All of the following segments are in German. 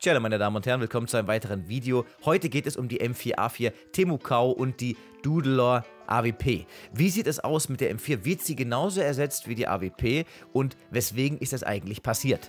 Tja, meine Damen und Herren, willkommen zu einem weiteren Video. Heute geht es um die M4A4 Temukao und die Doodlelore AWP. Wie sieht es aus mit der M4? Wird sie genauso ersetzt wie die AWP und weswegen ist das eigentlich passiert?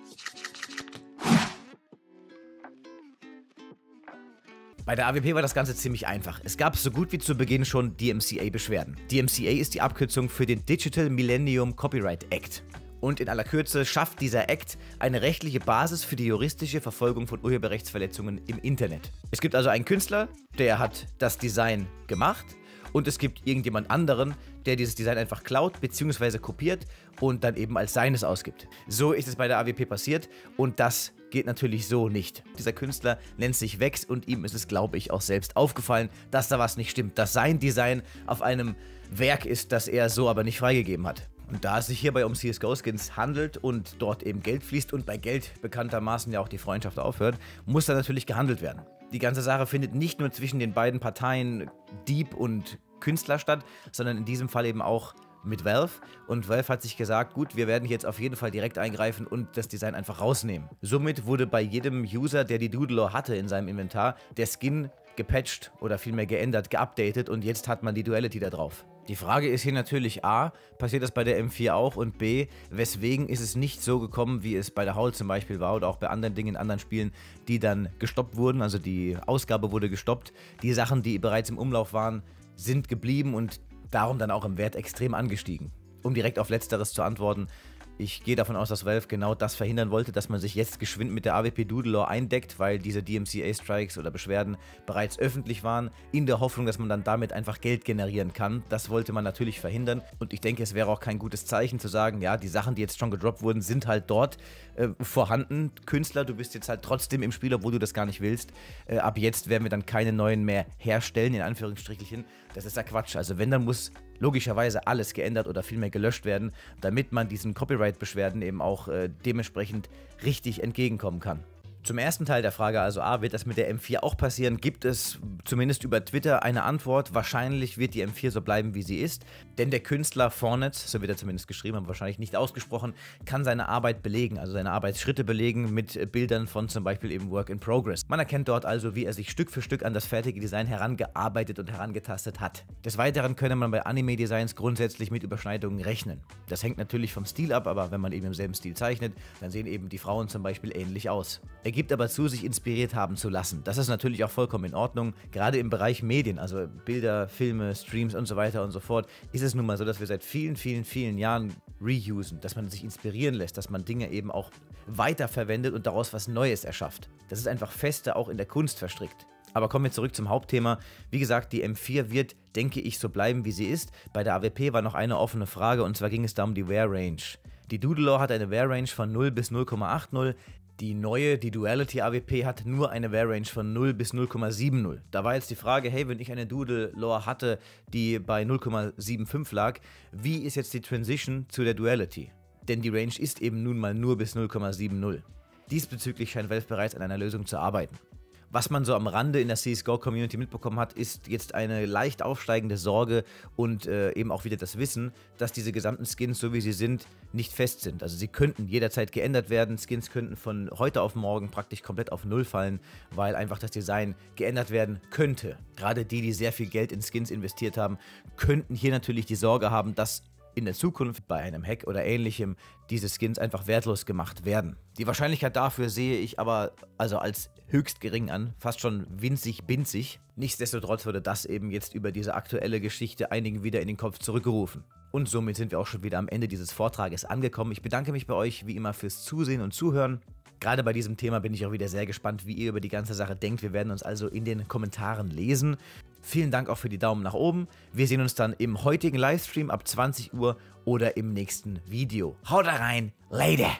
Bei der AWP war das Ganze ziemlich einfach. Es gab so gut wie zu Beginn schon DMCA-Beschwerden. DMCA ist die Abkürzung für den Digital Millennium Copyright Act. Und in aller Kürze schafft dieser Act eine rechtliche Basis für die juristische Verfolgung von Urheberrechtsverletzungen im Internet. Es gibt also einen Künstler, der hat das Design gemacht und es gibt irgendjemand anderen, der dieses Design einfach klaut bzw. kopiert und dann eben als seines ausgibt. So ist es bei der AWP passiert und das geht natürlich so nicht. Dieser Künstler nennt sich Vex und ihm ist es, glaube ich, auch selbst aufgefallen, dass da was nicht stimmt, dass sein Design auf einem Werk ist, das er so aber nicht freigegeben hat. Und da es sich hierbei um CSGO-Skins handelt und dort eben Geld fließt und bei Geld bekanntermaßen ja auch die Freundschaft aufhört, muss da natürlich gehandelt werden. Die ganze Sache findet nicht nur zwischen den beiden Parteien Dieb und Künstler statt, sondern in diesem Fall eben auch mit Valve. Und Valve hat sich gesagt, gut, wir werden jetzt auf jeden Fall direkt eingreifen und das Design einfach rausnehmen. Somit wurde bei jedem User, der die Doodlelore hatte in seinem Inventar, der Skin gepatcht oder vielmehr geändert, geupdatet und jetzt hat man die Duality da drauf. Die Frage ist hier natürlich A, passiert das bei der M4 auch und B, weswegen ist es nicht so gekommen, wie es bei der Howl zum Beispiel war oder auch bei anderen Dingen in anderen Spielen, die dann gestoppt wurden, also die Ausgabe wurde gestoppt, die Sachen, die bereits im Umlauf waren, sind geblieben und darum dann auch im Wert extrem angestiegen. Um direkt auf Letzteres zu antworten, ich gehe davon aus, dass Valve genau das verhindern wollte, dass man sich jetzt geschwind mit der AWP Doodlelore eindeckt, weil diese DMCA-Strikes oder Beschwerden bereits öffentlich waren, in der Hoffnung, dass man dann damit einfach Geld generieren kann. Das wollte man natürlich verhindern und ich denke, es wäre auch kein gutes Zeichen zu sagen, ja, die Sachen, die jetzt schon gedroppt wurden, sind halt dort vorhanden. Künstler, du bist jetzt halt trotzdem im Spiel, obwohl du das gar nicht willst. Ab jetzt werden wir dann keine neuen mehr herstellen, in Anführungsstrichelchen. Das ist ja Quatsch. Also wenn, dann muss logischerweise alles geändert oder vielmehr gelöscht werden, damit man diesen Copyright-Beschwerden eben auch dementsprechend richtig entgegenkommen kann. Zum ersten Teil der Frage also A, wird das mit der M4 auch passieren? Gibt es zumindest über Twitter eine Antwort? Wahrscheinlich wird die M4 so bleiben, wie sie ist, denn der Künstler Fornetz, so wird er zumindest geschrieben, aber wahrscheinlich nicht ausgesprochen, kann seine Arbeit belegen, also seine Arbeitsschritte belegen mit Bildern von zum Beispiel eben Work in Progress. Man erkennt dort also, wie er sich Stück für Stück an das fertige Design herangearbeitet und herangetastet hat. Des Weiteren könne man bei Anime-Designs grundsätzlich mit Überschneidungen rechnen. Das hängt natürlich vom Stil ab, aber wenn man eben im selben Stil zeichnet, dann sehen eben die Frauen zum Beispiel ähnlich aus. Er gibt aber zu, sich inspiriert haben zu lassen. Das ist natürlich auch vollkommen in Ordnung. Gerade im Bereich Medien, also Bilder, Filme, Streams und so weiter und so fort, ist es nun mal so, dass wir seit vielen Jahren reusen, dass man sich inspirieren lässt, dass man Dinge eben auch weiterverwendet und daraus was Neues erschafft. Das ist einfach feste auch in der Kunst verstrickt. Aber kommen wir zurück zum Hauptthema. Wie gesagt, die M4 wird, denke ich, so bleiben, wie sie ist. Bei der AWP war noch eine offene Frage und zwar ging es da um die Wear Range. Die Doodlelore hat eine Wear Range von 0 bis 0,80. Die neue, die Duality AWP hat nur eine Wear Range von 0 bis 0,70. Da war jetzt die Frage, hey, wenn ich eine Doodlelore hatte, die bei 0,75 lag, wie ist jetzt die Transition zu der Duality? Denn die Range ist eben nun mal nur bis 0,70. Diesbezüglich scheint Valve bereits an einer Lösung zu arbeiten. Was man so am Rande in der CSGO-Community mitbekommen hat, ist jetzt eine leicht aufsteigende Sorge und eben auch wieder das Wissen, dass diese gesamten Skins, so wie sie sind, nicht fest sind. Also sie könnten jederzeit geändert werden, Skins könnten von heute auf morgen praktisch komplett auf Null fallen, weil einfach das Design geändert werden könnte. Gerade die, die sehr viel Geld in Skins investiert haben, könnten hier natürlich die Sorge haben, dass in der Zukunft bei einem Hack oder ähnlichem diese Skins einfach wertlos gemacht werden. Die Wahrscheinlichkeit dafür sehe ich aber also als höchst gering an, fast schon winzig. Nichtsdestotrotz wurde das eben jetzt über diese aktuelle Geschichte einigen wieder in den Kopf zurückgerufen. Und somit sind wir auch schon wieder am Ende dieses Vortrages angekommen. Ich bedanke mich bei euch wie immer fürs Zusehen und Zuhören. Gerade bei diesem Thema bin ich auch wieder sehr gespannt, wie ihr über die ganze Sache denkt. Wir werden uns also in den Kommentaren lesen. Vielen Dank auch für die Daumen nach oben. Wir sehen uns dann im heutigen Livestream ab 20 Uhr oder im nächsten Video. Haut rein, later!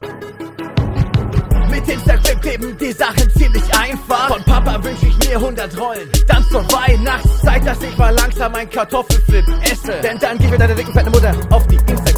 Mit Instagram kleben die Sachen ziemlich einfach. Von Papa wünsch ich mir 100 Rollen. Dann zur Weihnachtszeit, dass ich mal langsam ein Kartoffelflip esse. Denn dann gib mir deine dicken fette Mutter auf die Instagram.